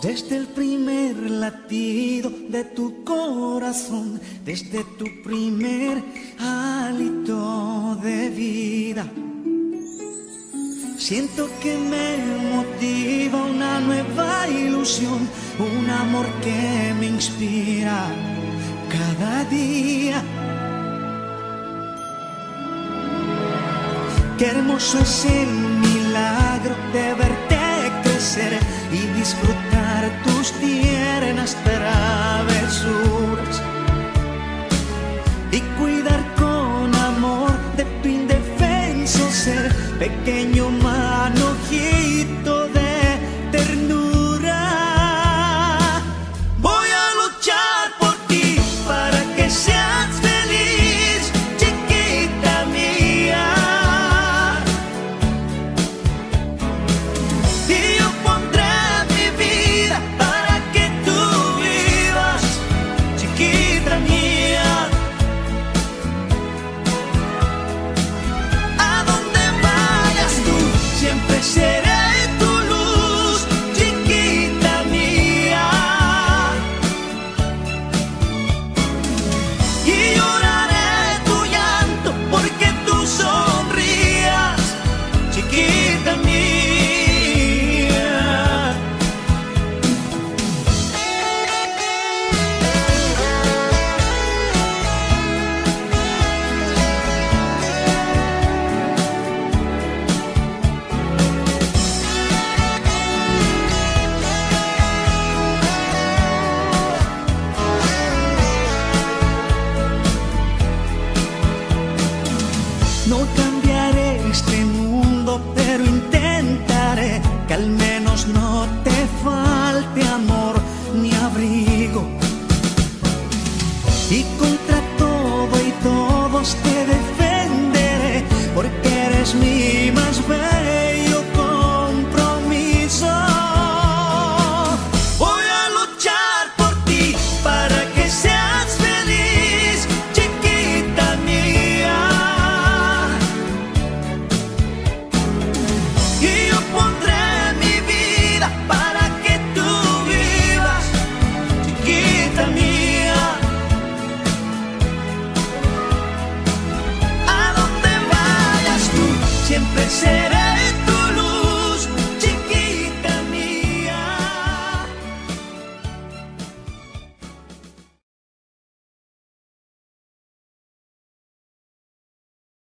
Desde el primer latido de tu corazón, desde tu primer hálito de vida, siento que me motiva una nueva ilusión, un amor que me inspira cada día. Qué hermoso es el milagro de verte crecer y disfrutar tus tiernas travesuras y cuidar con amor de tu indefenso ser, pequeño manojito de ternura. Voy a luchar por ti para que seas feliz, chiquita mía. Y yo pondré mi vida para que tú vivas, chiquita mía. A donde vayas tú, siempre seré tu luz, chiquita mía. Y lloraré tu llanto porque tú sonrías, chiquita mía. No cambiaré este mundo, pero intentaré que al menos no te falte amor ni abrigo. Y contra todo y todos te defenderé, porque eres mi más bella.